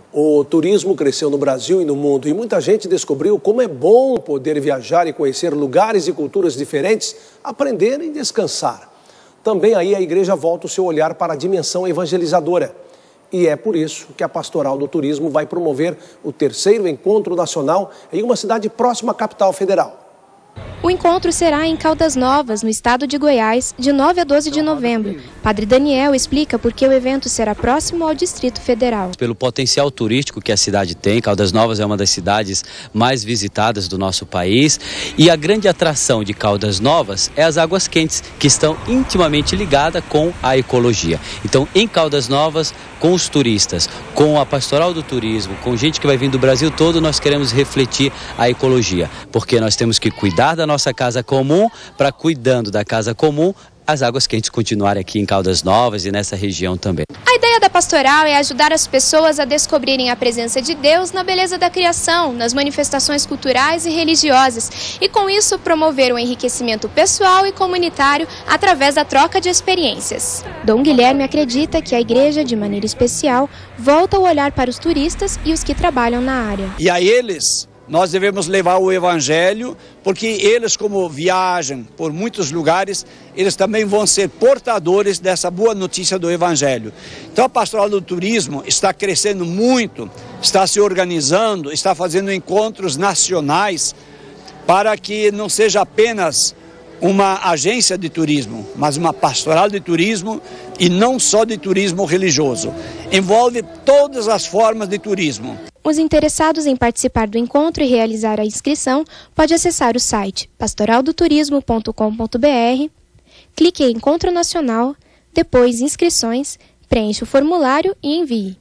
O turismo cresceu no Brasil e no mundo e muita gente descobriu como é bom poder viajar e conhecer lugares e culturas diferentes, aprender e descansar. Também aí a igreja volta o seu olhar para a dimensão evangelizadora. E é por isso que a Pastoral do Turismo vai promover o 3º Encontro Nacional em uma cidade próxima à capital federal. O encontro será em Caldas Novas, no estado de Goiás, de 9 a 12 de novembro. Padre Daniel explica por que o evento será próximo ao Distrito Federal. Pelo potencial turístico que a cidade tem, Caldas Novas é uma das cidades mais visitadas do nosso país. E a grande atração de Caldas Novas é as águas quentes, que estão intimamente ligadas com a ecologia. Então, em Caldas Novas, com os turistas, com a Pastoral do Turismo, com gente que vai vir do Brasil todo, nós queremos refletir a ecologia. Porque nós temos que cuidar da nossa casa comum, para cuidando da casa comum, as águas quentes continuarem aqui em Caldas Novas e nessa região também. A ideia da pastoral é ajudar as pessoas a descobrirem a presença de Deus na beleza da criação, nas manifestações culturais e religiosas, e com isso promover o enriquecimento pessoal e comunitário através da troca de experiências. Dom Guilherme acredita que a igreja, de maneira especial, volta o olhar para os turistas e os que trabalham na área. E a eles nós devemos levar o evangelho, porque eles, como viajam por muitos lugares, eles também vão ser portadores dessa boa notícia do evangelho. Então a Pastoral do Turismo está crescendo muito, está se organizando, está fazendo encontros nacionais para que não seja apenas uma agência de turismo, mas uma pastoral de turismo e não só de turismo religioso. Envolve todas as formas de turismo. Os interessados em participar do encontro e realizar a inscrição pode acessar o site pastoraldoturismo.com.br, clique em Encontro Nacional, depois Inscrições, preencha o formulário e envie.